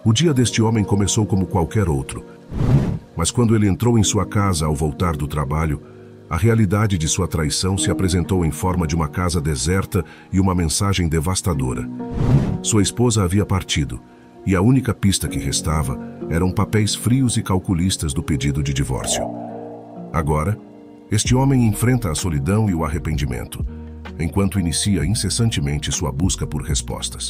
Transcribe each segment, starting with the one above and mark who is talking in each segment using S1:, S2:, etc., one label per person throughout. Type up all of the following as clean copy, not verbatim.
S1: O dia deste homem começou como qualquer outro. Mas quando ele entrou em sua casa ao voltar do trabalho, a realidade de sua traição se apresentou em forma de uma casa deserta e uma mensagem devastadora. Sua esposa havia partido, e a única pista que restava eram papéis frios e calculistas do pedido de divórcio. Agora, este homem enfrenta a solidão e o arrependimento, enquanto inicia incessantemente sua busca por respostas.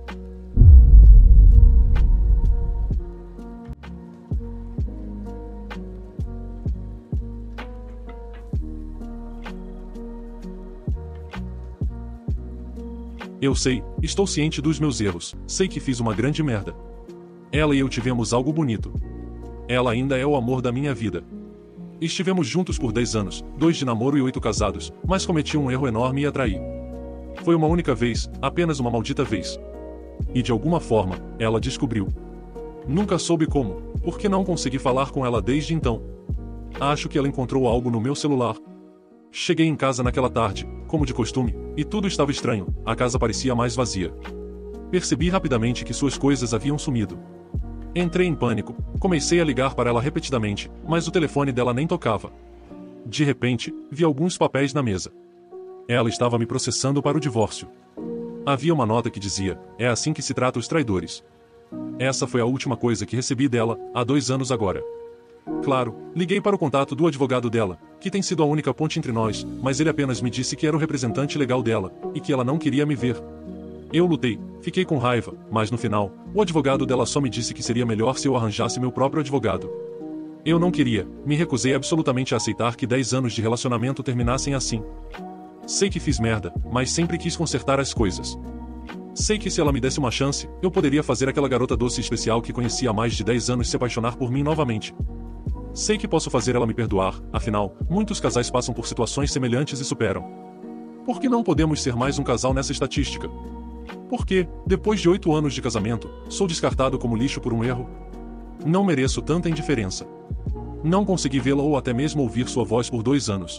S2: Eu sei, estou ciente dos meus erros, sei que fiz uma grande merda. Ela e eu tivemos algo bonito. Ela ainda é o amor da minha vida. Estivemos juntos por 10 anos, 2 de namoro e 8 casados, mas cometi um erro enorme e a traí. Foi uma única vez, apenas uma maldita vez. E de alguma forma, ela descobriu. Nunca soube como, porque não consegui falar com ela desde então. Acho que ela encontrou algo no meu celular. Cheguei em casa naquela tarde, como de costume, e tudo estava estranho, a casa parecia mais vazia. Percebi rapidamente que suas coisas haviam sumido. Entrei em pânico, comecei a ligar para ela repetidamente, mas o telefone dela nem tocava. De repente, vi alguns papéis na mesa. Ela estava me processando para o divórcio. Havia uma nota que dizia: "É assim que se trata os traidores." Essa foi a última coisa que recebi dela, há 2 anos agora. Claro, liguei para o contato do advogado dela, que tem sido a única ponte entre nós, mas ele apenas me disse que era o representante legal dela, e que ela não queria me ver. Eu lutei, fiquei com raiva, mas no final, o advogado dela só me disse que seria melhor se eu arranjasse meu próprio advogado. Eu não queria, me recusei absolutamente a aceitar que 10 anos de relacionamento terminassem assim. Sei que fiz merda, mas sempre quis consertar as coisas. Sei que se ela me desse uma chance, eu poderia fazer aquela garota doce especial que conheci há mais de 10 anos se apaixonar por mim novamente. Sei que posso fazer ela me perdoar, afinal, muitos casais passam por situações semelhantes e superam. Por que não podemos ser mais um casal nessa estatística? Por que, depois de 8 anos de casamento, sou descartado como lixo por um erro? Não mereço tanta indiferença. Não consegui vê-la ou até mesmo ouvir sua voz por 2 anos.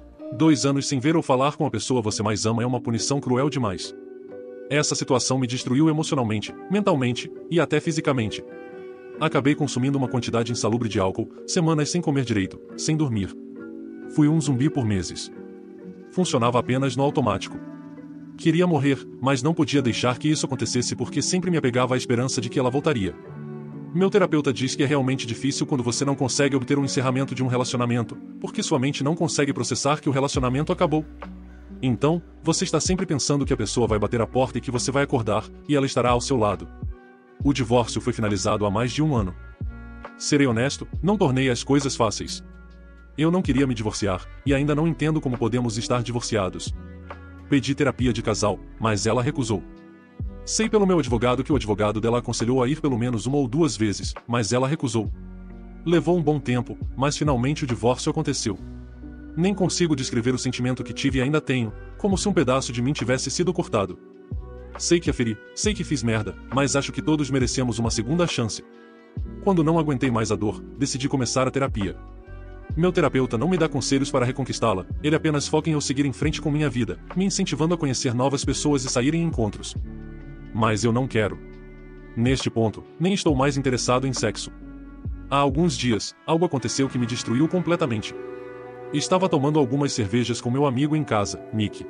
S2: 2 anos sem ver ou falar com a pessoa você mais ama é uma punição cruel demais. Essa situação me destruiu emocionalmente, mentalmente e até fisicamente. Acabei consumindo uma quantidade insalubre de álcool, semanas sem comer direito, sem dormir. Fui um zumbi por meses. Funcionava apenas no automático. Queria morrer, mas não podia deixar que isso acontecesse porque sempre me apegava à esperança de que ela voltaria. Meu terapeuta diz que é realmente difícil quando você não consegue obter um encerramento de um relacionamento, porque sua mente não consegue processar que o relacionamento acabou. Então, você está sempre pensando que a pessoa vai bater a porta e que você vai acordar, e ela estará ao seu lado. O divórcio foi finalizado há mais de 1 ano. Serei honesto, não tornei as coisas fáceis. Eu não queria me divorciar, e ainda não entendo como podemos estar divorciados. Pedi terapia de casal, mas ela recusou. Sei pelo meu advogado que o advogado dela aconselhou a ir pelo menos 1 ou 2 vezes, mas ela recusou. Levou um bom tempo, mas finalmente o divórcio aconteceu. Nem consigo descrever o sentimento que tive e ainda tenho, como se um pedaço de mim tivesse sido cortado. Sei que a feri, sei que fiz merda, mas acho que todos merecemos uma segunda chance. Quando não aguentei mais a dor, decidi começar a terapia. Meu terapeuta não me dá conselhos para reconquistá-la, ele apenas foca em eu seguir em frente com minha vida, me incentivando a conhecer novas pessoas e sair em encontros. Mas eu não quero. Neste ponto, nem estou mais interessado em sexo. Há alguns dias, algo aconteceu que me destruiu completamente. Estava tomando algumas cervejas com meu amigo em casa, Nick.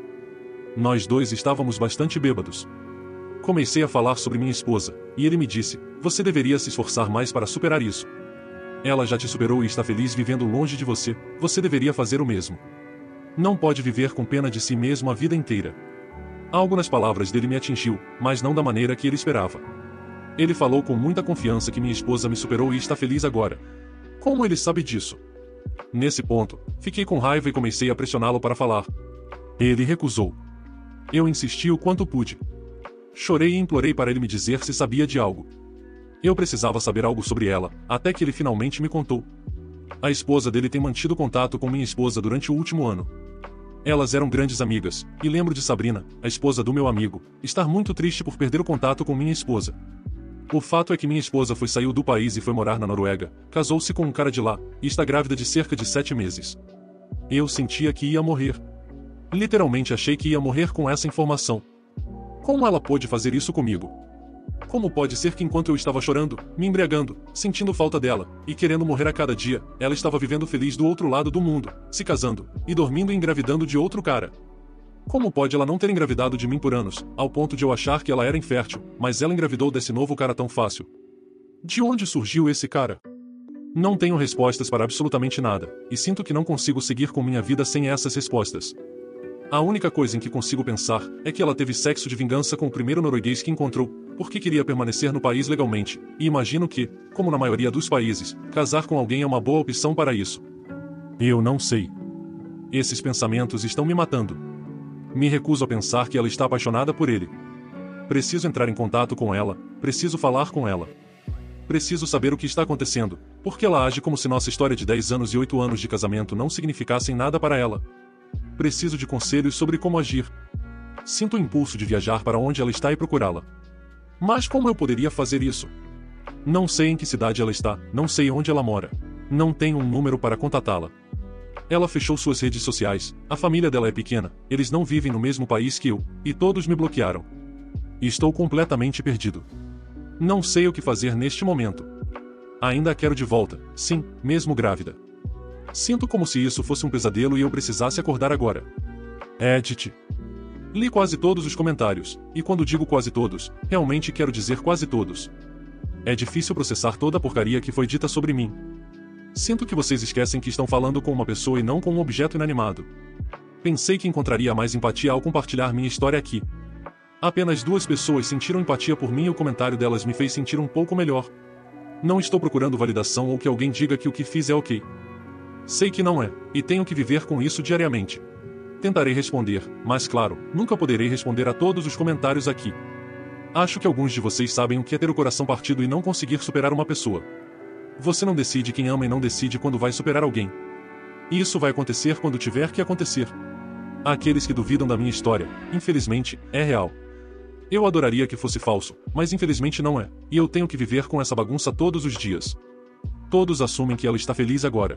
S2: Nós dois estávamos bastante bêbados. Comecei a falar sobre minha esposa, e ele me disse: "Você deveria se esforçar mais para superar isso. Ela já te superou e está feliz vivendo longe de você, você deveria fazer o mesmo. Não pode viver com pena de si mesmo a vida inteira." Algo nas palavras dele me atingiu, mas não da maneira que ele esperava. Ele falou com muita confiança que minha esposa me superou e está feliz agora. Como ele sabe disso? Nesse ponto, fiquei com raiva e comecei a pressioná-lo para falar. Ele recusou. Eu insisti o quanto pude. Chorei e implorei para ele me dizer se sabia de algo. Eu precisava saber algo sobre ela, até que ele finalmente me contou. A esposa dele tem mantido contato com minha esposa durante o último ano. Elas eram grandes amigas, e lembro de Sabrina, a esposa do meu amigo, estar muito triste por perder o contato com minha esposa. O fato é que minha esposa saiu do país e foi morar na Noruega, casou-se com um cara de lá, e está grávida de cerca de 7 meses. Eu sentia que ia morrer. Literalmente achei que ia morrer com essa informação. Como ela pôde fazer isso comigo? Como pode ser que enquanto eu estava chorando, me embriagando, sentindo falta dela, e querendo morrer a cada dia, ela estava vivendo feliz do outro lado do mundo, se casando, e dormindo e engravidando de outro cara? Como pode ela não ter engravidado de mim por anos, ao ponto de eu achar que ela era infértil, mas ela engravidou desse novo cara tão fácil? De onde surgiu esse cara? Não tenho respostas para absolutamente nada, e sinto que não consigo seguir com minha vida sem essas respostas. A única coisa em que consigo pensar é que ela teve sexo de vingança com o primeiro norueguês que encontrou, porque queria permanecer no país legalmente, e imagino que, como na maioria dos países, casar com alguém é uma boa opção para isso. Eu não sei. Esses pensamentos estão me matando. Me recuso a pensar que ela está apaixonada por ele. Preciso entrar em contato com ela, preciso falar com ela. Preciso saber o que está acontecendo, porque ela age como se nossa história de 10 anos e 8 anos de casamento não significassem nada para ela. Preciso de conselhos sobre como agir. Sinto o impulso de viajar para onde ela está e procurá-la. Mas como eu poderia fazer isso? Não sei em que cidade ela está, não sei onde ela mora. Não tenho um número para contatá-la. Ela fechou suas redes sociais, a família dela é pequena, eles não vivem no mesmo país que eu, e todos me bloquearam. Estou completamente perdido. Não sei o que fazer neste momento. Ainda a quero de volta, sim, mesmo grávida. Sinto como se isso fosse um pesadelo e eu precisasse acordar agora. Edit. Li quase todos os comentários, e quando digo quase todos, realmente quero dizer quase todos. É difícil processar toda a porcaria que foi dita sobre mim. Sinto que vocês esquecem que estão falando com uma pessoa e não com um objeto inanimado. Pensei que encontraria mais empatia ao compartilhar minha história aqui. Apenas 2 pessoas sentiram empatia por mim e o comentário delas me fez sentir um pouco melhor. Não estou procurando validação ou que alguém diga que o que fiz é ok. Sei que não é, e tenho que viver com isso diariamente. Tentarei responder, mas claro, nunca poderei responder a todos os comentários aqui. Acho que alguns de vocês sabem o que é ter o coração partido e não conseguir superar uma pessoa. Você não decide quem ama e não decide quando vai superar alguém. Isso vai acontecer quando tiver que acontecer. Aqueles que duvidam da minha história, infelizmente, é real. Eu adoraria que fosse falso, mas infelizmente não é, e eu tenho que viver com essa bagunça todos os dias. Todos assumem que ela está feliz agora.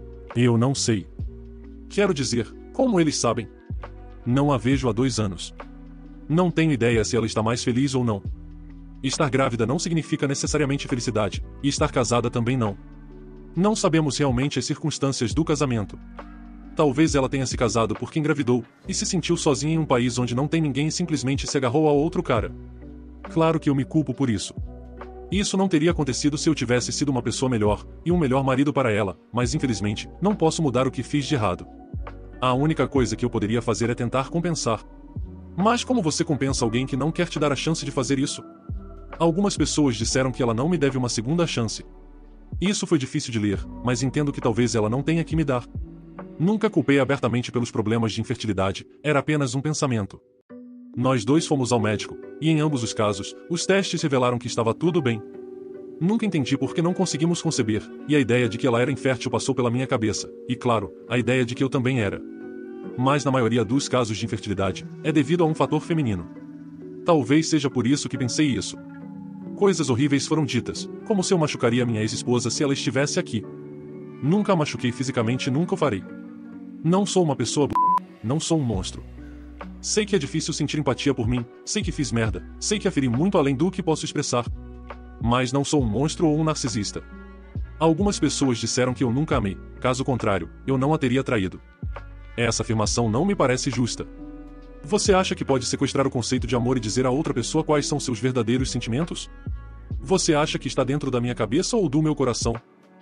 S2: Eu não sei. Quero dizer, como eles sabem? Não a vejo há 2 anos. Não tenho ideia se ela está mais feliz ou não. Estar grávida não significa necessariamente felicidade, e estar casada também não. Não sabemos realmente as circunstâncias do casamento. Talvez ela tenha se casado porque engravidou, e se sentiu sozinha em um país onde não tem ninguém e simplesmente se agarrou a outro cara. Claro que eu me culpo por isso. Isso não teria acontecido se eu tivesse sido uma pessoa melhor, e um melhor marido para ela, mas infelizmente, não posso mudar o que fiz de errado. A única coisa que eu poderia fazer é tentar compensar. Mas como você compensa alguém que não quer te dar a chance de fazer isso? Algumas pessoas disseram que ela não me deve uma segunda chance. Isso foi difícil de ler, mas entendo que talvez ela não tenha que me dar. Nunca culpei abertamente pelos problemas de infertilidade, era apenas um pensamento. Nós 2 fomos ao médico, e em ambos os casos, os testes revelaram que estava tudo bem. Nunca entendi por que não conseguimos conceber, e a ideia de que ela era infértil passou pela minha cabeça, e claro, a ideia de que eu também era. Mas na maioria dos casos de infertilidade, é devido a um fator feminino. Talvez seja por isso que pensei isso. Coisas horríveis foram ditas, como se eu machucaria minha ex-esposa se ela estivesse aqui. Nunca a machuquei fisicamente e nunca o farei. Não sou uma pessoa não sou um monstro. Sei que é difícil sentir empatia por mim, sei que fiz merda, sei que a feri muito além do que posso expressar. Mas não sou um monstro ou um narcisista. Algumas pessoas disseram que eu nunca amei, caso contrário, eu não a teria traído. Essa afirmação não me parece justa. Você acha que pode sequestrar o conceito de amor e dizer a outra pessoa quais são seus verdadeiros sentimentos? Você acha que está dentro da minha cabeça ou do meu coração?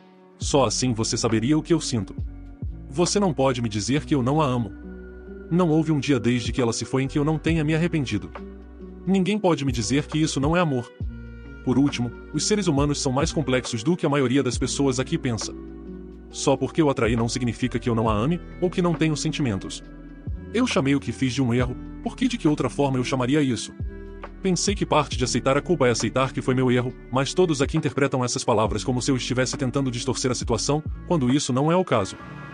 S2: Só assim você saberia o que eu sinto. Você não pode me dizer que eu não a amo. Não houve um dia desde que ela se foi em que eu não tenha me arrependido. Ninguém pode me dizer que isso não é amor. Por último, os seres humanos são mais complexos do que a maioria das pessoas aqui pensa. Só porque eu a traí não significa que eu não a ame, ou que não tenho sentimentos. Eu chamei o que fiz de um erro, por que de que outra forma eu chamaria isso? Pensei que parte de aceitar a culpa é aceitar que foi meu erro, mas todos aqui interpretam essas palavras como se eu estivesse tentando distorcer a situação, quando isso não é o caso.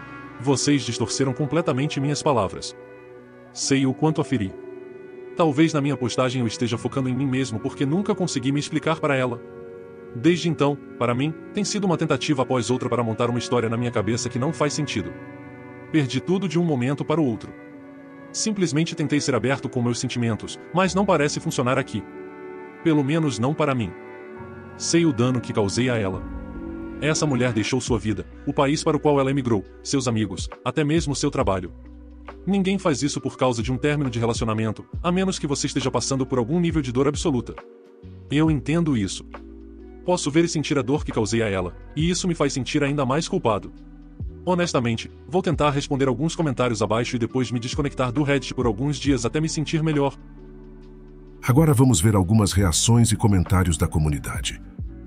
S2: Vocês distorceram completamente minhas palavras. Sei o quanto a feri. Talvez na minha postagem eu esteja focando em mim mesmo porque nunca consegui me explicar para ela. Desde então, para mim, tem sido uma tentativa após outra para montar uma história na minha cabeça que não faz sentido. Perdi tudo de um momento para o outro. Simplesmente tentei ser aberto com meus sentimentos, mas não parece funcionar aqui. Pelo menos não para mim. Sei o dano que causei a ela. Essa mulher deixou sua vida, o país para o qual ela emigrou, seus amigos, até mesmo seu trabalho. Ninguém faz isso por causa de um término de relacionamento, a menos que você esteja passando por algum nível de dor absoluta. Eu entendo isso. Posso ver e sentir a dor que causei a ela, e isso me faz sentir ainda mais culpado. Honestamente, vou tentar responder alguns comentários abaixo e depois me desconectar do Reddit por alguns dias até me sentir melhor.
S1: Agora vamos ver algumas reações e comentários da comunidade.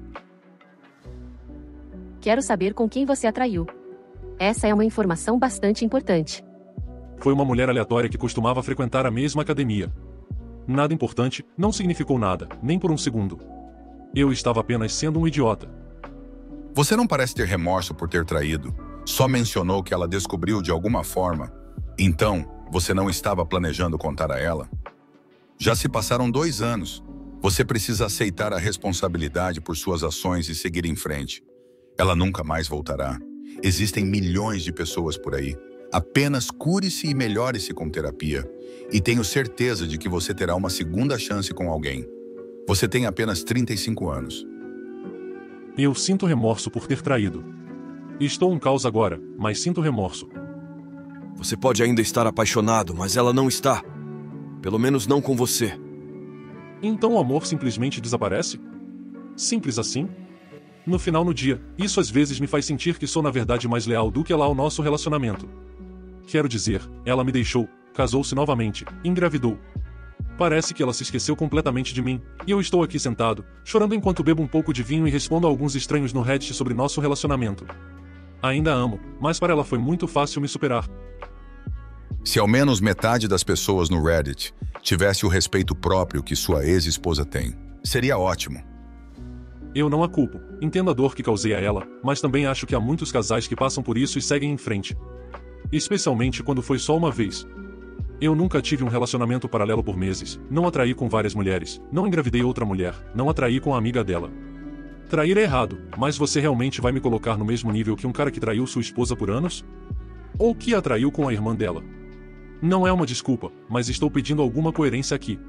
S3: Quero saber com quem você atraiu. Essa é uma informação bastante importante.
S2: Foi uma mulher aleatória que costumava frequentar a mesma academia. Nada importante, não significou nada, nem por um segundo. Eu estava apenas sendo um idiota.
S4: Você não parece ter remorso por ter traído. Só mencionou que ela descobriu de alguma forma. Então, você não estava planejando contar a ela? Já se passaram 2 anos. Você precisa aceitar a responsabilidade por suas ações e seguir em frente. Ela nunca mais voltará. Existem milhões de pessoas por aí. Apenas cure-se e melhore-se com terapia. E tenho certeza de que você terá uma segunda chance com alguém. Você tem apenas 35 anos.
S2: Eu sinto remorso por ter traído. Estou um caos agora, mas sinto remorso.
S5: Você pode ainda estar apaixonado, mas ela não está. Pelo menos não com você.
S2: Então o amor simplesmente desaparece? Simples assim? No final do dia, isso às vezes me faz sentir que sou na verdade mais leal do que ela ao nosso relacionamento. Quero dizer, ela me deixou, casou-se novamente, engravidou. Parece que ela se esqueceu completamente de mim, e eu estou aqui sentado, chorando enquanto bebo um pouco de vinho e respondo a alguns estranhos no Reddit sobre nosso relacionamento. Ainda amo, mas para ela foi muito fácil me superar.
S4: Se ao menos metade das pessoas no Reddit tivesse o respeito próprio que sua ex-esposa tem, seria ótimo.
S2: Eu não a culpo, entendo a dor que causei a ela, mas também acho que há muitos casais que passam por isso e seguem em frente. Especialmente quando foi só uma vez. Eu nunca tive um relacionamento paralelo por meses, não atraí com várias mulheres, não engravidei outra mulher, não atraí com a amiga dela. Trair é errado, mas você realmente vai me colocar no mesmo nível que um cara que traiu sua esposa por anos? Ou que a traiu com a irmã dela? Não é uma desculpa, mas estou pedindo alguma coerência aqui.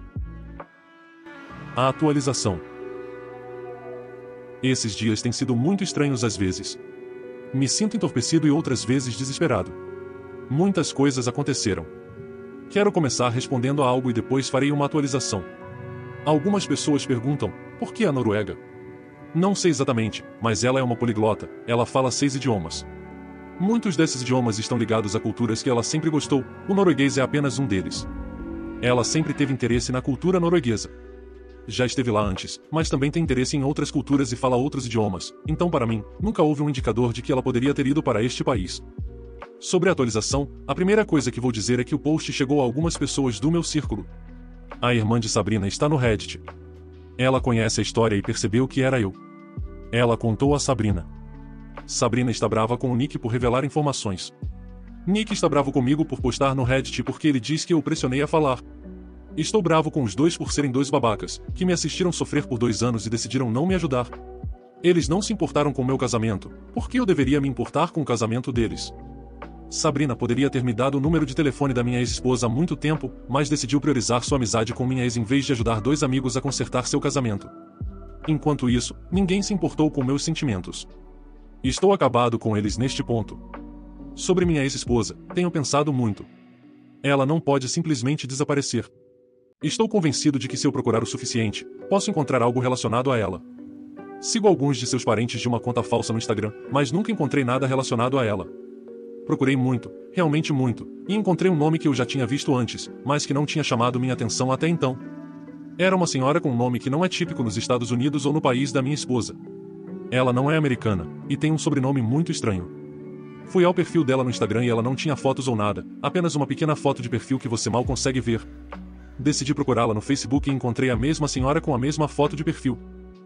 S2: A atualização. Esses dias têm sido muito estranhos às vezes. Me sinto entorpecido e outras vezes desesperado. Muitas coisas aconteceram. Quero começar respondendo a algo e depois farei uma atualização. Algumas pessoas perguntam, por que a Noruega? Não sei exatamente, mas ela é uma poliglota, ela fala 6 idiomas. Muitos desses idiomas estão ligados a culturas que ela sempre gostou, o norueguês é apenas um deles. Ela sempre teve interesse na cultura norueguesa. Já esteve lá antes, mas também tem interesse em outras culturas e fala outros idiomas, então para mim, nunca houve um indicador de que ela poderia ter ido para este país. Sobre a atualização, a primeira coisa que vou dizer é que o post chegou a algumas pessoas do meu círculo. A irmã de Sabrina está no Reddit. Ela conhece a história e percebeu que era eu. Ela contou a Sabrina. Sabrina está brava com o Nick por revelar informações. Nick está bravo comigo por postar no Reddit porque ele diz que eu pressionei a falar. Estou bravo com os dois por serem 2 babacas, que me assistiram sofrer por 2 anos e decidiram não me ajudar. Eles não se importaram com meu casamento, por que eu deveria me importar com o casamento deles? Sabrina poderia ter me dado o número de telefone da minha ex-esposa há muito tempo, mas decidiu priorizar sua amizade com minha ex em vez de ajudar 2 amigos a consertar seu casamento. Enquanto isso, ninguém se importou com meus sentimentos. Estou acabado com eles neste ponto. Sobre minha ex-esposa, tenho pensado muito. Ela não pode simplesmente desaparecer. Estou convencido de que se eu procurar o suficiente, posso encontrar algo relacionado a ela. Sigo alguns de seus parentes de uma conta falsa no Instagram, mas nunca encontrei nada relacionado a ela. Procurei muito, realmente muito, e encontrei um nome que eu já tinha visto antes, mas que não tinha chamado minha atenção até então. Era uma senhora com um nome que não é típico nos Estados Unidos ou no país da minha esposa. Ela não é americana, e tem um sobrenome muito estranho. Fui ao perfil dela no Instagram e ela não tinha fotos ou nada, apenas uma pequena foto de perfil que você mal consegue ver. Decidi procurá-la no Facebook e encontrei a mesma senhora com a mesma foto de perfil.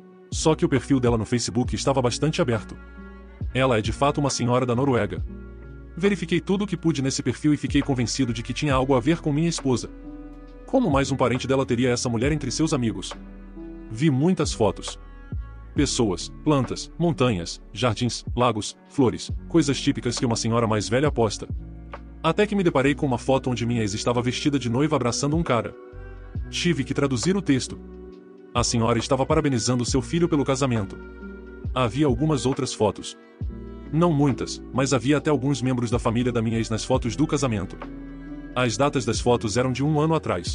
S2: Só que o perfil dela no Facebook estava bastante aberto. Ela é de fato uma senhora da Noruega. Verifiquei tudo o que pude nesse perfil e fiquei convencido de que tinha algo a ver com minha esposa. Como mais um parente dela teria essa mulher entre seus amigos? Vi muitas fotos. Pessoas, plantas, montanhas, jardins, lagos, flores, coisas típicas que uma senhora mais velha posta. Até que me deparei com uma foto onde minha ex estava vestida de noiva abraçando um cara. Tive que traduzir o texto. A senhora estava parabenizando seu filho pelo casamento. Havia algumas outras fotos. Não muitas, mas havia até alguns membros da família da minha ex nas fotos do casamento. As datas das fotos eram de 1 ano atrás.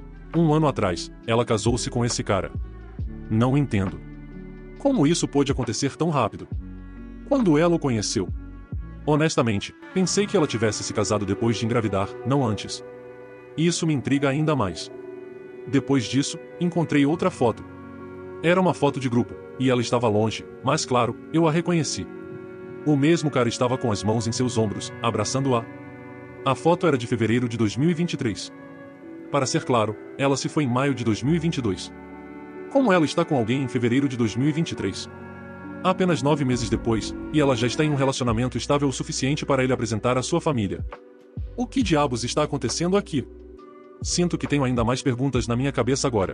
S2: 1 ano atrás, ela casou-se com esse cara. Não entendo. Como isso pôde acontecer tão rápido? Quando ela o conheceu? Honestamente, pensei que ela tivesse se casado depois de engravidar, não antes. Isso me intriga ainda mais. Depois disso, encontrei outra foto. Era uma foto de grupo, e ela estava longe, mas claro, eu a reconheci. O mesmo cara estava com as mãos em seus ombros, abraçando-a. A foto era de fevereiro de 2023. Para ser claro, ela se foi em maio de 2022. Como ela está com alguém em fevereiro de 2023? Apenas 9 meses depois, e ela já está em um relacionamento estável o suficiente para ele apresentar à sua família. O que diabos está acontecendo aqui? Sinto que tenho ainda mais perguntas na minha cabeça agora.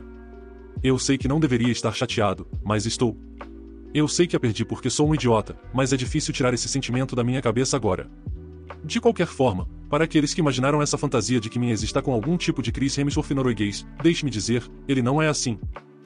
S2: Eu sei que não deveria estar chateado, mas estou. Eu sei que a perdi porque sou um idiota, mas é difícil tirar esse sentimento da minha cabeça agora. De qualquer forma, para aqueles que imaginaram essa fantasia de que minha ex está com algum tipo de Chris Hemsworth norueguês, deixe-me dizer, ele não é assim.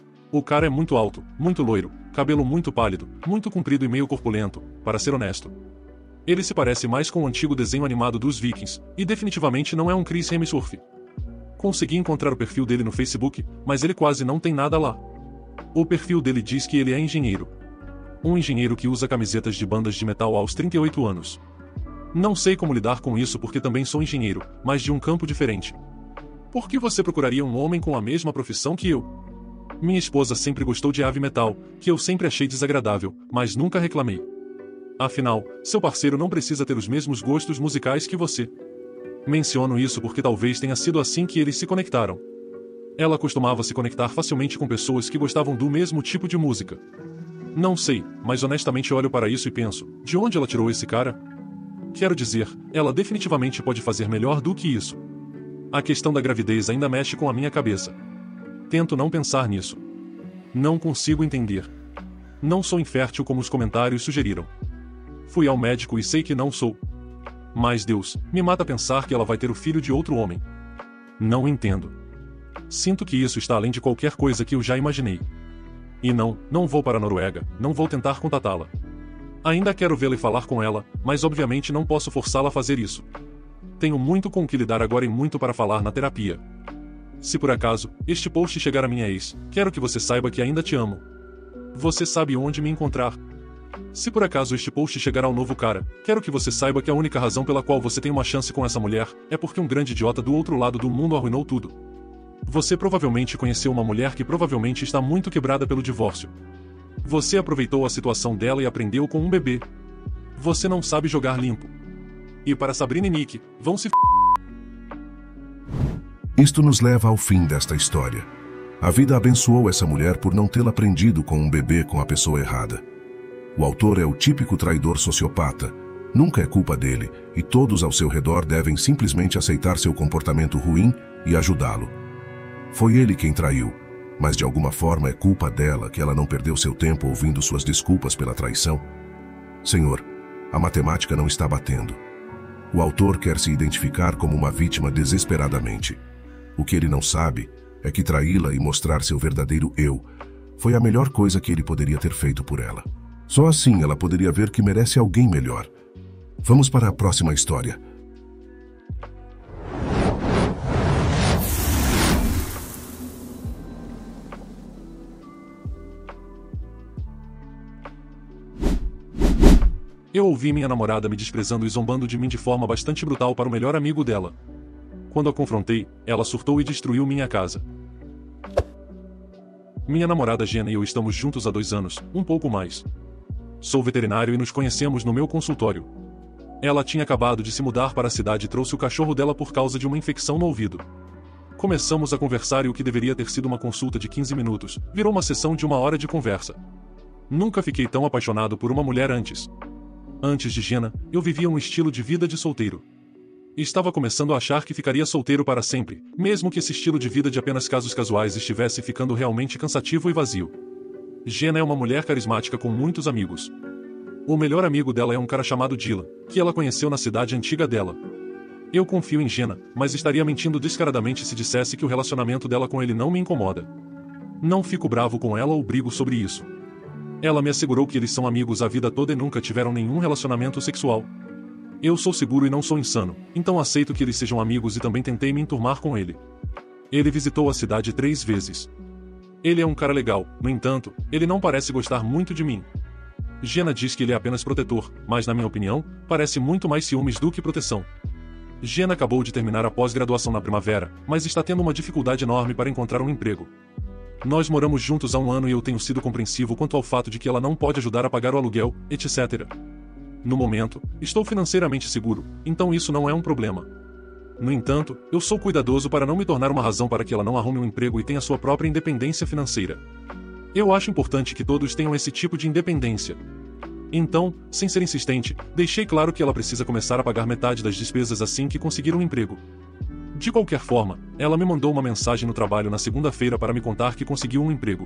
S2: O cara é muito alto, muito loiro, cabelo muito pálido, muito comprido e meio corpulento, para ser honesto. Ele se parece mais com o antigo desenho animado dos Vikings, e definitivamente não é um Chris Hemsworth. Consegui encontrar o perfil dele no Facebook, mas ele quase não tem nada lá. O perfil dele diz que ele é engenheiro. Um engenheiro que usa camisetas de bandas de metal aos 38 anos. Não sei como lidar com isso porque também sou engenheiro, mas de um campo diferente. Por que você procuraria um homem com a mesma profissão que eu? Minha esposa sempre gostou de heavy metal, que eu sempre achei desagradável, mas nunca reclamei. Afinal, seu parceiro não precisa ter os mesmos gostos musicais que você. Menciono isso porque talvez tenha sido assim que eles se conectaram. Ela costumava se conectar facilmente com pessoas que gostavam do mesmo tipo de música. Não sei, mas honestamente olho para isso e penso, de onde ela tirou esse cara? Quero dizer, ela definitivamente pode fazer melhor do que isso. A questão da gravidez ainda mexe com a minha cabeça. Tento não pensar nisso. Não consigo entender. Não sou infértil como os comentários sugeriram. Fui ao médico e sei que não sou. Mas Deus, me mata pensar que ela vai ter o filho de outro homem. Não entendo. Sinto que isso está além de qualquer coisa que eu já imaginei. E não vou para a Noruega, não vou tentar contatá-la. Ainda quero vê-la e falar com ela, mas obviamente não posso forçá-la a fazer isso. Tenho muito com o que lidar agora e muito para falar na terapia. Se por acaso, este post chegar a minha ex, quero que você saiba que ainda te amo. Você sabe onde me encontrar. Se por acaso este post chegar ao novo cara, quero que você saiba que a única razão pela qual você tem uma chance com essa mulher, é porque um grande idiota do outro lado do mundo arruinou tudo. Você provavelmente conheceu uma mulher que provavelmente está muito quebrada pelo divórcio. Você aproveitou a situação dela e aprendeu com um bebê. Você não sabe jogar limpo. E para Sabrina e Nick, vão se
S1: Isto nos leva ao fim desta história. A vida abençoou essa mulher por não tê-la aprendido com um bebê com a pessoa errada. O autor é o típico traidor sociopata. Nunca é culpa dele, e todos ao seu redor devem simplesmente aceitar seu comportamento ruim e ajudá-lo. Foi ele quem traiu, mas de alguma forma é culpa dela que ela não perdeu seu tempo ouvindo suas desculpas pela traição. Senhor, a matemática não está batendo. O autor quer se identificar como uma vítima desesperadamente. O que ele não sabe é que traí-la e mostrar seu verdadeiro eu foi a melhor coisa que ele poderia ter feito por ela. Só assim ela poderia ver que merece alguém melhor. Vamos para a próxima história.
S2: Eu ouvi minha namorada me desprezando e zombando de mim de forma bastante brutal para o melhor amigo dela. Quando a confrontei, ela surtou e destruiu minha casa. Minha namorada Jenna e eu estamos juntos há 2 anos, um pouco mais. Sou veterinário e nos conhecemos no meu consultório. Ela tinha acabado de se mudar para a cidade e trouxe o cachorro dela por causa de uma infecção no ouvido. Começamos a conversar e o que deveria ter sido uma consulta de 15 minutos, virou uma sessão de 1 hora de conversa. Nunca fiquei tão apaixonado por uma mulher antes. Antes de Jenna, eu vivia um estilo de vida de solteiro. Estava começando a achar que ficaria solteiro para sempre, mesmo que esse estilo de vida de apenas casos casuais estivesse ficando realmente cansativo e vazio. Jenna é uma mulher carismática com muitos amigos. O melhor amigo dela é um cara chamado Dylan, que ela conheceu na cidade antiga dela. Eu confio em Jenna, mas estaria mentindo descaradamente se dissesse que o relacionamento dela com ele não me incomoda. Não fico bravo com ela ou brigo sobre isso. Ela me assegurou que eles são amigos a vida toda e nunca tiveram nenhum relacionamento sexual. Eu sou seguro e não sou insano, então aceito que eles sejam amigos e também tentei me enturmar com ele. Ele visitou a cidade 3 vezes. Ele é um cara legal, no entanto, ele não parece gostar muito de mim. Jenna diz que ele é apenas protetor, mas na minha opinião, parece muito mais ciúmes do que proteção. Jenna acabou de terminar a pós-graduação na primavera, mas está tendo uma dificuldade enorme para encontrar um emprego. Nós moramos juntos há 1 ano e eu tenho sido compreensivo quanto ao fato de que ela não pode ajudar a pagar o aluguel, etc. No momento, estou financeiramente seguro, então isso não é um problema. No entanto, eu sou cuidadoso para não me tornar uma razão para que ela não arrume um emprego e tenha sua própria independência financeira. Eu acho importante que todos tenham esse tipo de independência. Então, sem ser insistente, deixei claro que ela precisa começar a pagar metade das despesas assim que conseguir um emprego. De qualquer forma, ela me mandou uma mensagem no trabalho na segunda-feira para me contar que conseguiu um emprego.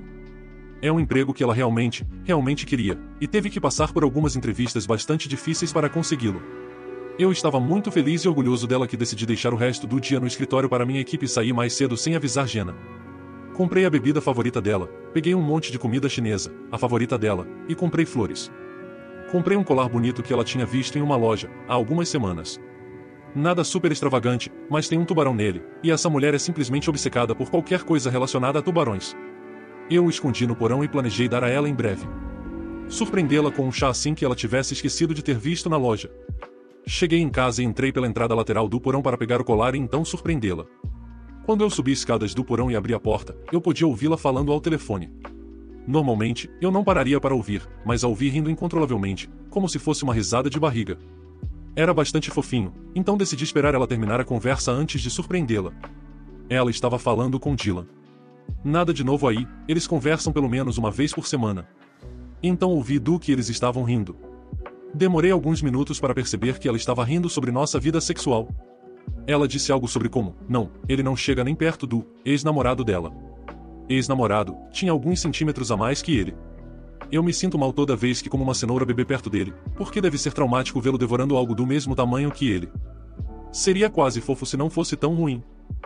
S2: É um emprego que ela realmente queria, e teve que passar por algumas entrevistas bastante difíceis para consegui-lo. Eu estava muito feliz e orgulhoso dela que decidi deixar o resto do dia no escritório para minha equipe sair mais cedo sem avisar Jenna. Comprei a bebida favorita dela, peguei um monte de comida chinesa, a favorita dela, e comprei flores. Comprei um colar bonito que ela tinha visto em uma loja, há algumas semanas. Nada super extravagante, mas tem um tubarão nele, e essa mulher é simplesmente obcecada por qualquer coisa relacionada a tubarões. Eu o escondi no porão e planejei dar a ela em breve. Surpreendê-la com um chá assim que ela tivesse esquecido de ter visto na loja. Cheguei em casa e entrei pela entrada lateral do porão para pegar o colar e então surpreendê-la. Quando eu subi escadas do porão e abri a porta, eu podia ouvi-la falando ao telefone. Normalmente, eu não pararia para ouvir, mas a ouvi rindo incontrolavelmente, como se fosse uma risada de barriga. Era bastante fofinho, então decidi esperar ela terminar a conversa antes de surpreendê-la. Ela estava falando com Dylan. Nada de novo aí, eles conversam pelo menos uma vez por semana. Então ouvi do que eles estavam rindo. Demorei alguns minutos para perceber que ela estava rindo sobre nossa vida sexual. Ela disse algo sobre como, não, ele não chega nem perto do ex-namorado dela. Ex-namorado, tinha alguns centímetros a mais que ele. Eu me sinto mal toda vez que como uma cenoura bebê perto dele, porque deve ser traumático vê-lo devorando algo do mesmo tamanho que ele. Seria quase fofo se não fosse tão ruim.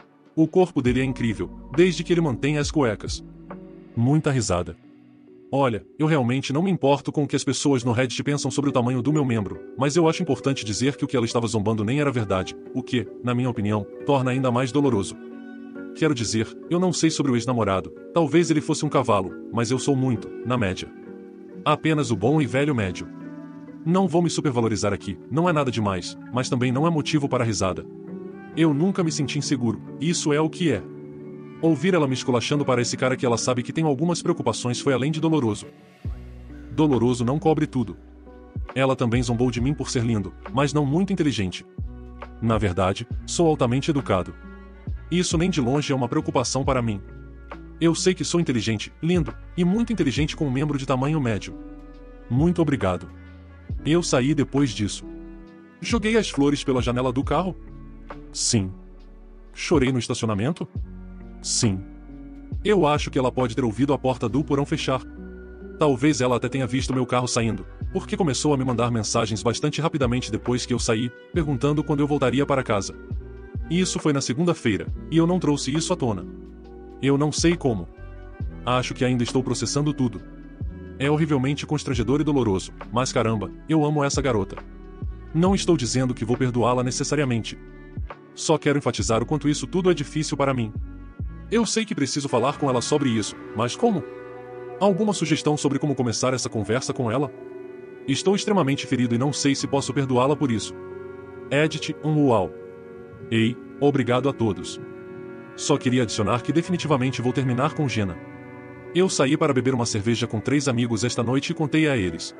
S2: O corpo dele é incrível, desde que ele mantenha as cuecas. Muita risada. Olha, eu realmente não me importo com o que as pessoas no Reddit pensam sobre o tamanho do meu membro, mas eu acho importante dizer que o que ela estava zombando nem era verdade, o que, na minha opinião, torna ainda mais doloroso. Quero dizer, eu não sei sobre o ex-namorado, talvez ele fosse um cavalo, mas eu sou muito, na média. Apenas o bom e velho médio. Não vou me supervalorizar aqui, não é nada demais, mas também não é motivo para risada. Eu nunca me senti inseguro, isso é o que é. Ouvir ela me esculachando para esse cara que ela sabe que tem algumas preocupações foi além de doloroso. Doloroso não cobre tudo. Ela também zombou de mim por ser lindo, mas não muito inteligente. Na verdade, sou altamente educado. Isso nem de longe é uma preocupação para mim. Eu sei que sou inteligente, lindo, e muito inteligente com um membro de tamanho médio. Muito obrigado. Eu saí depois disso. Joguei as flores pela janela do carro? Sim. Chorei no estacionamento? Sim. Eu acho que ela pode ter ouvido a porta do porão fechar. Talvez ela até tenha visto meu carro saindo, porque começou a me mandar mensagens bastante rapidamente depois que eu saí, perguntando quando eu voltaria para casa. Isso foi na segunda-feira, e eu não trouxe isso à tona. Eu não sei como. Acho que ainda estou processando tudo. É horrivelmente constrangedor e doloroso, mas caramba, eu amo essa garota. Não estou dizendo que vou perdoá-la necessariamente. Só quero enfatizar o quanto isso tudo é difícil para mim. Eu sei que preciso falar com ela sobre isso, mas como? Alguma sugestão sobre como começar essa conversa com ela? Estou extremamente ferido e não sei se posso perdoá-la por isso. Edit, uau. Ei, obrigado a todos. Só queria adicionar que definitivamente vou terminar com Jenna. Eu saí para beber uma cerveja com 3 amigos esta noite e contei a eles.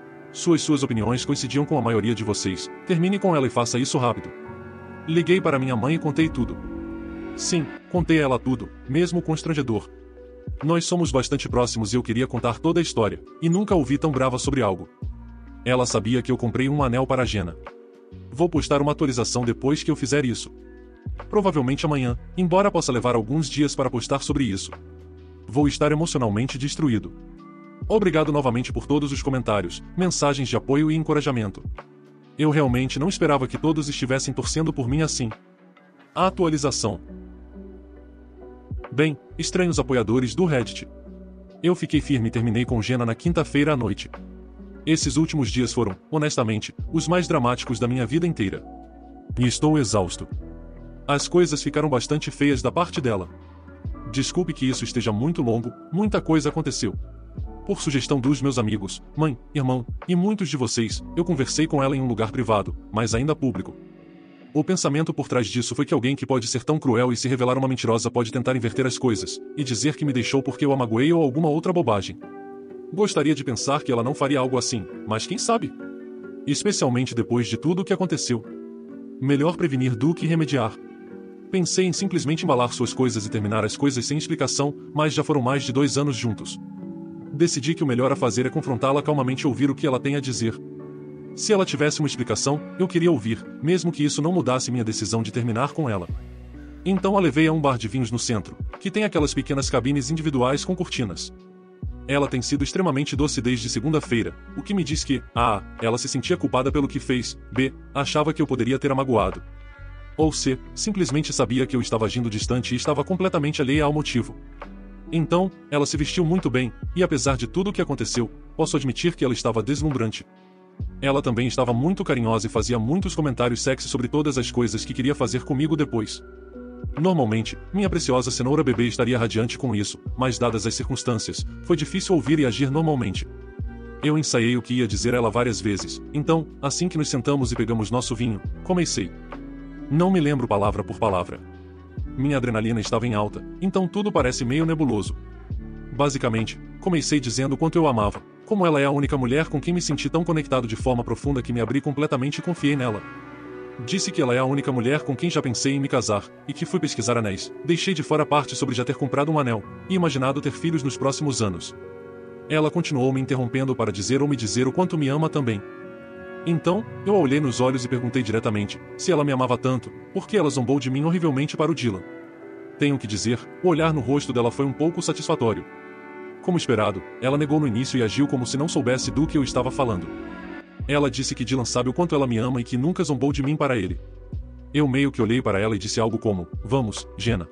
S2: Suas opiniões coincidiam com a maioria de vocês. Termine com ela e faça isso rápido. Liguei para minha mãe e contei tudo. Sim, contei a ela tudo, mesmo constrangedor. Nós somos bastante próximos e eu queria contar toda a história, e nunca ouvi tão brava sobre algo. Ela sabia que eu comprei um anel para a Jenna. Vou postar uma atualização depois que eu fizer isso. Provavelmente amanhã, embora possa levar alguns dias para postar sobre isso. Vou estar emocionalmente destruído. Obrigado novamente por todos os comentários, mensagens de apoio e encorajamento. Eu realmente não esperava que todos estivessem torcendo por mim assim. A atualização. Bem, estranhos apoiadores do Reddit. Eu fiquei firme e terminei com Jenna na quinta-feira à noite. Esses últimos dias foram, honestamente, os mais dramáticos da minha vida inteira. E estou exausto. As coisas ficaram bastante feias da parte dela. Desculpe que isso esteja muito longo, muita coisa aconteceu. Por sugestão dos meus amigos, mãe, irmão, e muitos de vocês, eu conversei com ela em um lugar privado, mas ainda público. O pensamento por trás disso foi que alguém que pode ser tão cruel e se revelar uma mentirosa pode tentar inverter as coisas, e dizer que me deixou porque eu a magoei ou alguma outra bobagem. Gostaria de pensar que ela não faria algo assim, mas quem sabe? Especialmente depois de tudo o que aconteceu. Melhor prevenir do que remediar. Pensei em simplesmente embalar suas coisas e terminar as coisas sem explicação, mas já foram mais de 2 anos juntos. Decidi que o melhor a fazer é confrontá-la calmamente e ouvir o que ela tem a dizer. Se ela tivesse uma explicação, eu queria ouvir, mesmo que isso não mudasse minha decisão de terminar com ela. Então a levei a um bar de vinhos no centro, que tem aquelas pequenas cabines individuais com cortinas. Ela tem sido extremamente doce desde segunda-feira, o que me diz que, A, ela se sentia culpada pelo que fez, B, achava que eu poderia ter a magoado. Ou C, simplesmente sabia que eu estava agindo distante e estava completamente alheia ao motivo. Então, ela se vestiu muito bem, e apesar de tudo o que aconteceu, posso admitir que ela estava deslumbrante. Ela também estava muito carinhosa e fazia muitos comentários sexy sobre todas as coisas que queria fazer comigo depois. Normalmente, minha preciosa cenoura bebê estaria radiante com isso, mas dadas as circunstâncias, foi difícil ouvir e agir normalmente. Eu ensaiei o que ia dizer a ela várias vezes, então, assim que nos sentamos e pegamos nosso vinho, comecei. Não me lembro palavra por palavra. Minha adrenalina estava em alta, então tudo parece meio nebuloso. Basicamente, comecei dizendo o quanto eu amava, como ela é a única mulher com quem me senti tão conectado de forma profunda que me abri completamente e confiei nela. Disse que ela é a única mulher com quem já pensei em me casar, e que fui pesquisar anéis. Deixei de fora a parte sobre já ter comprado um anel, e imaginado ter filhos nos próximos anos. Ela continuou me interrompendo para dizer ou me dizer o quanto me ama também. Então, eu a olhei nos olhos e perguntei diretamente, se ela me amava tanto, por que ela zombou de mim horrivelmente para o Dylan. Tenho que dizer, o olhar no rosto dela foi um pouco satisfatório. Como esperado, ela negou no início e agiu como se não soubesse do que eu estava falando. Ela disse que Dylan sabe o quanto ela me ama e que nunca zombou de mim para ele. Eu meio que olhei para ela e disse algo como, vamos, Jenna.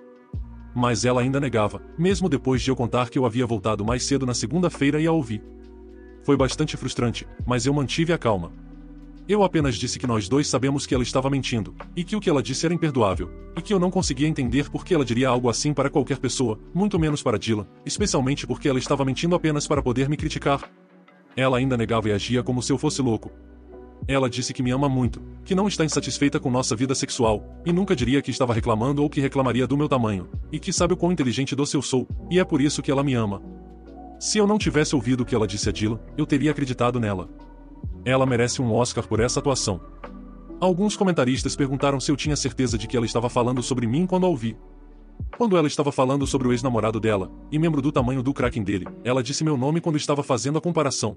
S2: Mas ela ainda negava, mesmo depois de eu contar que eu havia voltado mais cedo na segunda-feira e a ouvi. Foi bastante frustrante, mas eu mantive a calma. Eu apenas disse que nós dois sabemos que ela estava mentindo, e que o que ela disse era imperdoável, e que eu não conseguia entender por que ela diria algo assim para qualquer pessoa, muito menos para Dylan, especialmente porque ela estava mentindo apenas para poder me criticar. Ela ainda negava e agia como se eu fosse louco. Ela disse que me ama muito, que não está insatisfeita com nossa vida sexual, e nunca diria que estava reclamando ou que reclamaria do meu tamanho, e que sabe o quão inteligente e doce eu sou, e é por isso que ela me ama. Se eu não tivesse ouvido o que ela disse a Dylan, eu teria acreditado nela. Ela merece um Oscar por essa atuação. Alguns comentaristas perguntaram se eu tinha certeza de que ela estava falando sobre mim quando a ouvi. Quando ela estava falando sobre o ex-namorado dela, e membro do tamanho do Kraken dele, ela disse meu nome quando estava fazendo a comparação.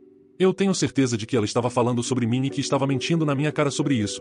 S2: Eu tenho certeza de que ela estava falando sobre mim e que estava mentindo na minha cara sobre isso.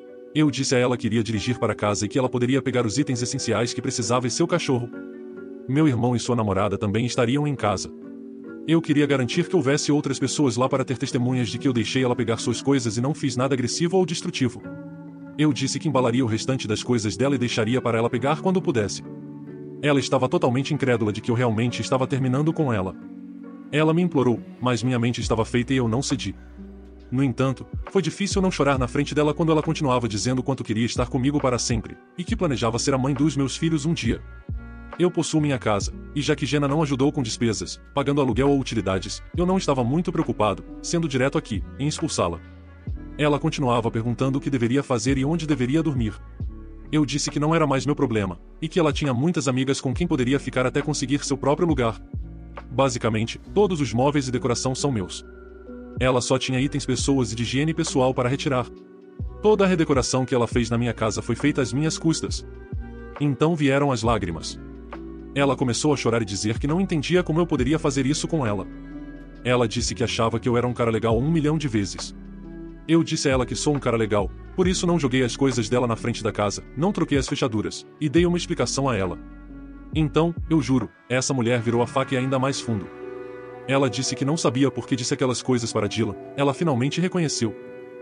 S2: Eu disse a ela que iria dirigir para casa e que ela poderia pegar os itens essenciais que precisava e seu cachorro. Meu irmão e sua namorada também estariam em casa. Eu queria garantir que houvesse outras pessoas lá para ter testemunhas de que eu deixei ela pegar suas coisas e não fiz nada agressivo ou destrutivo. Eu disse que embalaria o restante das coisas dela e deixaria para ela pegar quando pudesse. Ela estava totalmente incrédula de que eu realmente estava terminando com ela. Ela me implorou, mas minha mente estava feita e eu não cedi. No entanto, foi difícil não chorar na frente dela quando ela continuava dizendo quanto queria estar comigo para sempre, e que planejava ser a mãe dos meus filhos um dia. Eu possuo minha casa, e já que Jenna não ajudou com despesas, pagando aluguel ou utilidades, eu não estava muito preocupado, sendo direto aqui, em expulsá-la. Ela continuava perguntando o que deveria fazer e onde deveria dormir. Eu disse que não era mais meu problema, e que ela tinha muitas amigas com quem poderia ficar até conseguir seu próprio lugar. Basicamente, todos os móveis e decoração são meus. Ela só tinha itens pessoas e de higiene pessoal para retirar. Toda a redecoração que ela fez na minha casa foi feita às minhas custas. Então vieram as lágrimas. Ela começou a chorar e dizer que não entendia como eu poderia fazer isso com ela. Ela disse que achava que eu era um cara legal 1 milhão de vezes. Eu disse a ela que sou um cara legal, por isso não joguei as coisas dela na frente da casa, não troquei as fechaduras, e dei uma explicação a ela. Então, eu juro, essa mulher virou a faca ainda mais fundo. Ela disse que não sabia por que disse aquelas coisas para Dylan, ela finalmente reconheceu.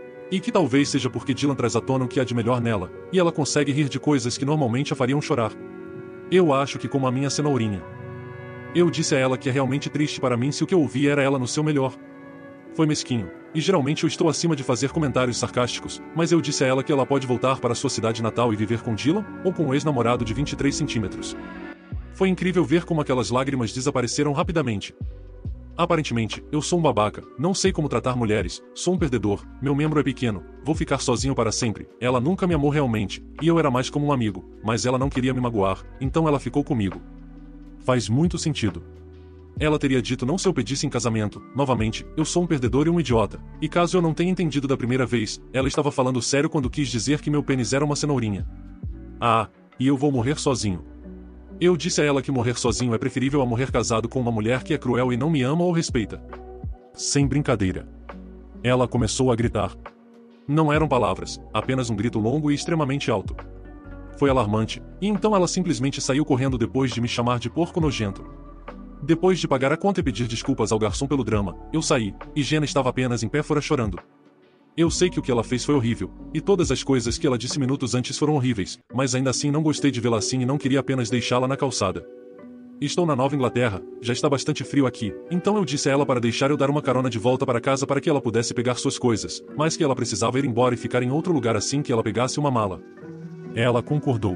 S2: E que talvez seja porque Dylan traz à tona o que há de melhor nela, e ela consegue rir de coisas que normalmente a fariam chorar. Eu acho que como a minha cenourinha. Eu disse a ela que é realmente triste para mim se o que eu ouvi era ela no seu melhor. Foi mesquinho, e geralmente eu estou acima de fazer comentários sarcásticos, mas eu disse a ela que ela pode voltar para sua cidade natal e viver com Dylan, ou com um ex-namorado de 23 centímetros. Foi incrível ver como aquelas lágrimas desapareceram rapidamente. Aparentemente, eu sou um babaca, não sei como tratar mulheres, sou um perdedor, meu membro é pequeno, vou ficar sozinho para sempre. Ela nunca me amou realmente, e eu era mais como um amigo, mas ela não queria me magoar, então ela ficou comigo. Faz muito sentido. Ela teria dito não se eu pedisse em casamento. Novamente, eu sou um perdedor e um idiota. E caso eu não tenha entendido da primeira vez, ela estava falando sério quando quis dizer que meu pênis era uma cenourinha. Ah, e eu vou morrer sozinho. Eu disse a ela que morrer sozinho é preferível a morrer casado com uma mulher que é cruel e não me ama ou respeita. Sem brincadeira. Ela começou a gritar. Não eram palavras, apenas um grito longo e extremamente alto. Foi alarmante, e então ela simplesmente saiu correndo depois de me chamar de porco nojento. Depois de pagar a conta e pedir desculpas ao garçom pelo drama, eu saí, e Jenna estava apenas em pé fora chorando. Eu sei que o que ela fez foi horrível, e todas as coisas que ela disse minutos antes foram horríveis, mas ainda assim não gostei de vê-la assim e não queria apenas deixá-la na calçada. Estou na Nova Inglaterra, já está bastante frio aqui, então eu disse a ela para deixar eu dar uma carona de volta para casa para que ela pudesse pegar suas coisas, mas que ela precisava ir embora e ficar em outro lugar assim que ela pegasse uma mala. Ela concordou.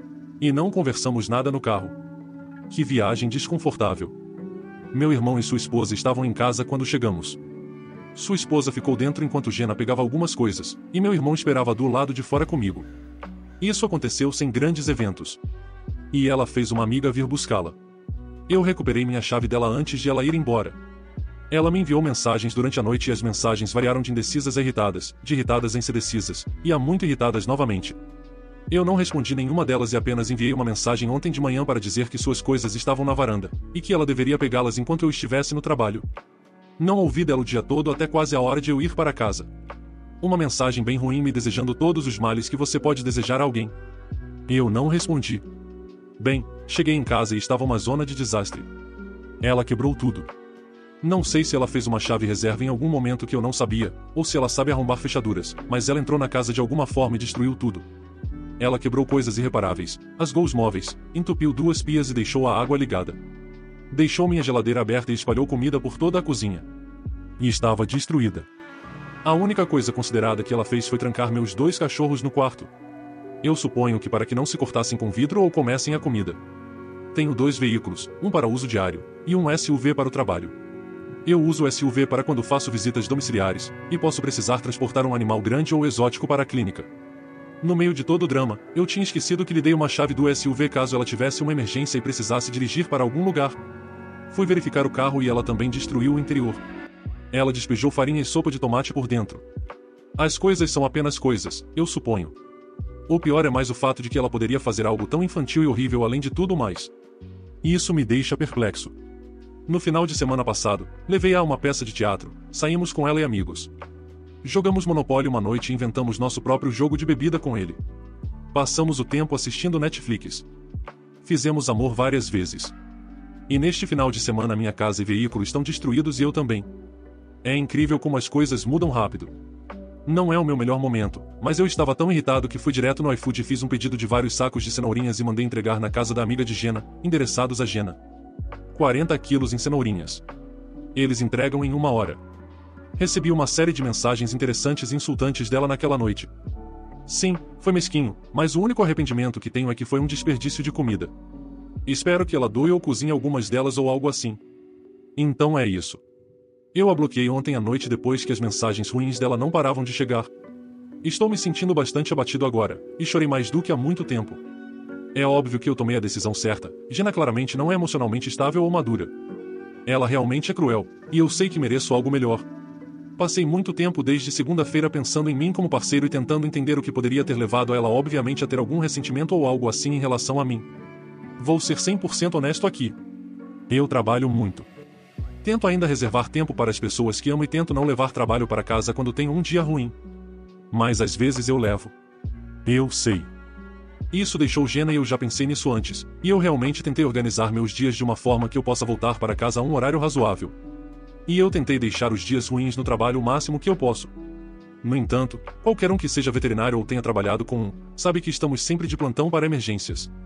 S2: E não conversamos nada no carro. Que viagem desconfortável. Meu irmão e sua esposa estavam em casa quando chegamos. Sua esposa ficou dentro enquanto Jenna pegava algumas coisas, e meu irmão esperava do lado de fora comigo. Isso aconteceu sem grandes eventos. E ela fez uma amiga vir buscá-la. Eu recuperei minha chave dela antes de ela ir embora. Ela me enviou mensagens durante a noite e as mensagens variaram de indecisas a irritadas, de irritadas a indecisas, e a muito irritadas novamente. Eu não respondi nenhuma delas e apenas enviei uma mensagem ontem de manhã para dizer que suas coisas estavam na varanda, e que ela deveria pegá-las enquanto eu estivesse no trabalho. Não ouvi dela o dia todo até quase a hora de eu ir para casa. Uma mensagem bem ruim me desejando todos os males que você pode desejar a alguém. Eu não respondi. Bem, cheguei em casa e estava uma zona de desastre. Ela quebrou tudo. Não sei se ela fez uma chave reserva em algum momento que eu não sabia, ou se ela sabe arrombar fechaduras, mas ela entrou na casa de alguma forma e destruiu tudo. Ela quebrou coisas irreparáveis, rasgou os móveis, entupiu 2 pias e deixou a água ligada. Deixou minha geladeira aberta e espalhou comida por toda a cozinha. E estava destruída. A única coisa considerada que ela fez foi trancar meus 2 cachorros no quarto. Eu suponho que para que não se cortassem com vidro ou comessem a comida. Tenho 2 veículos, um para uso diário, e um SUV para o trabalho. Eu uso o SUV para quando faço visitas domiciliares, e posso precisar transportar um animal grande ou exótico para a clínica. No meio de todo o drama, eu tinha esquecido que lhe dei uma chave do SUV caso ela tivesse uma emergência e precisasse dirigir para algum lugar. Fui verificar o carro e ela também destruiu o interior. Ela despejou farinha e sopa de tomate por dentro. As coisas são apenas coisas, eu suponho. O pior é mais o fato de que ela poderia fazer algo tão infantil e horrível além de tudo mais. E isso me deixa perplexo. No final de semana passado, levei-a a uma peça de teatro, saímos com ela e amigos. Jogamos Monopoly uma noite e inventamos nosso próprio jogo de bebida com ele. Passamos o tempo assistindo Netflix. Fizemos amor várias vezes. E neste final de semana minha casa e veículo estão destruídos e eu também. É incrível como as coisas mudam rápido. Não é o meu melhor momento, mas eu estava tão irritado que fui direto no iFood e fiz um pedido de vários sacos de cenourinhas e mandei entregar na casa da amiga de Jenna, endereçados a Jenna. 40 quilos em cenourinhas. Eles entregam em 1 hora. Recebi uma série de mensagens interessantes e insultantes dela naquela noite. Sim, foi mesquinho, mas o único arrependimento que tenho é que foi um desperdício de comida. Espero que ela doe ou cozinhe algumas delas ou algo assim. Então é isso. Eu a bloqueei ontem à noite depois que as mensagens ruins dela não paravam de chegar. Estou me sentindo bastante abatido agora, e chorei mais do que há muito tempo. É óbvio que eu tomei a decisão certa, Jenna claramente não é emocionalmente estável ou madura. Ela realmente é cruel, e eu sei que mereço algo melhor. Passei muito tempo desde segunda-feira pensando em mim como parceiro e tentando entender o que poderia ter levado a ela obviamente a ter algum ressentimento ou algo assim em relação a mim. Vou ser 100% honesto aqui. Eu trabalho muito. Tento ainda reservar tempo para as pessoas que amo e tento não levar trabalho para casa quando tenho um dia ruim. Mas às vezes eu levo. Eu sei. Isso deixou Jenna e eu já pensei nisso antes, e eu realmente tentei organizar meus dias de uma forma que eu possa voltar para casa a um horário razoável. E eu tentei deixar os dias ruins no trabalho o máximo que eu posso. No entanto, qualquer um que seja veterinário ou tenha trabalhado com sabe que estamos sempre de plantão para emergências.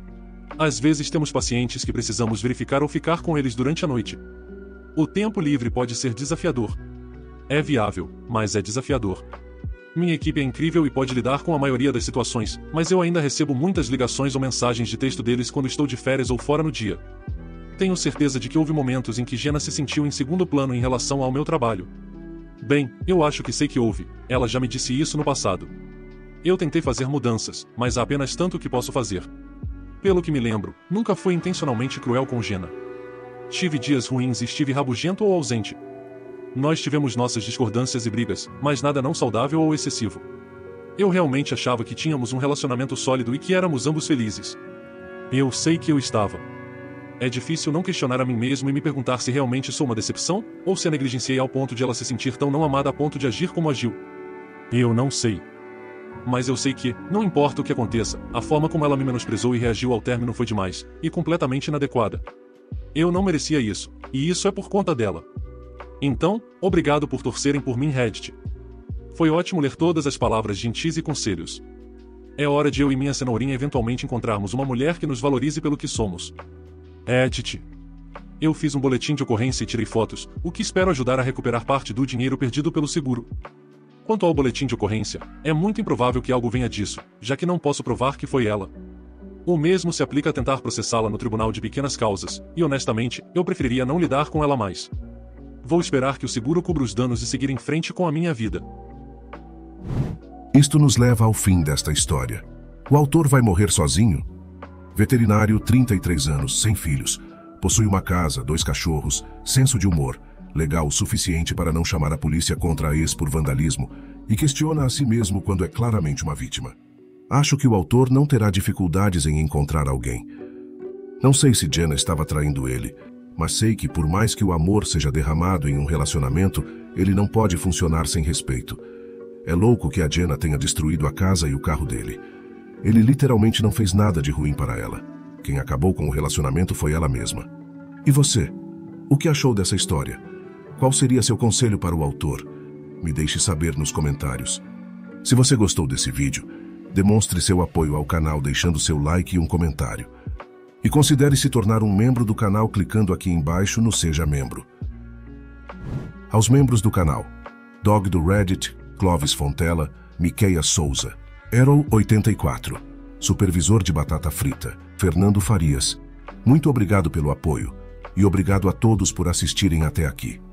S2: Às vezes temos pacientes que precisamos verificar ou ficar com eles durante a noite. O tempo livre pode ser desafiador. É viável, mas é desafiador. Minha equipe é incrível e pode lidar com a maioria das situações, mas eu ainda recebo muitas ligações ou mensagens de texto deles quando estou de férias ou fora no dia. Tenho certeza de que houve momentos em que Jenna se sentiu em segundo plano em relação ao meu trabalho. Bem, eu acho que sei que houve, ela já me disse isso no passado. Eu tentei fazer mudanças, mas há apenas tanto que posso fazer. Pelo que me lembro, nunca fui intencionalmente cruel com Jenna. Tive dias ruins e estive rabugento ou ausente. Nós tivemos nossas discordâncias e brigas, mas nada não saudável ou excessivo. Eu realmente achava que tínhamos um relacionamento sólido e que éramos ambos felizes. Eu sei que eu estava. É difícil não questionar a mim mesmo e me perguntar se realmente sou uma decepção, ou se a negligenciei ao ponto de ela se sentir tão não amada a ponto de agir como agiu. Eu não sei. Mas eu sei que, não importa o que aconteça, a forma como ela me menosprezou e reagiu ao término foi demais, e completamente inadequada. Eu não merecia isso, e isso é por conta dela. Então, obrigado por torcerem por mim, Reddit. Foi ótimo ler todas as palavras gentis e conselhos. É hora de eu e minha cenourinha eventualmente encontrarmos uma mulher que nos valorize pelo que somos. Reddit. Eu fiz um boletim de ocorrência e tirei fotos, o que espero ajudar a recuperar parte do dinheiro perdido pelo seguro. Quanto ao boletim de ocorrência, é muito improvável que algo venha disso, já que não posso provar que foi ela. O mesmo se aplica a tentar processá-la no tribunal de pequenas causas, e honestamente, eu preferiria não lidar com ela mais. Vou esperar que o seguro cubra os danos e seguir em frente com a minha vida.
S1: Isto nos leva ao fim desta história. O autor vai morrer sozinho? Veterinário, 33 anos, sem filhos. Possui uma casa, 2 cachorros, senso de humor, legal o suficiente para não chamar a polícia contra a ex por vandalismo e questiona a si mesmo quando é claramente uma vítima. Acho que o autor não terá dificuldades em encontrar alguém. Não sei se Jenna estava traindo ele, mas sei que por mais que o amor seja derramado em um relacionamento, ele não pode funcionar sem respeito. É louco que a Jenna tenha destruído a casa e o carro dele. Ele literalmente não fez nada de ruim para ela. Quem acabou com o relacionamento foi ela mesma. E você? O que achou dessa história? Qual seria seu conselho para o autor? Me deixe saber nos comentários. Se você gostou desse vídeo, demonstre seu apoio ao canal deixando seu like e um comentário. E considere se tornar um membro do canal clicando aqui embaixo no Seja Membro. Aos membros do canal: Dog do Reddit, Clovis Fontela, Miqueia Souza, Errol 84, Supervisor de Batata Frita, Fernando Farias. Muito obrigado pelo apoio, e obrigado a todos por assistirem até aqui.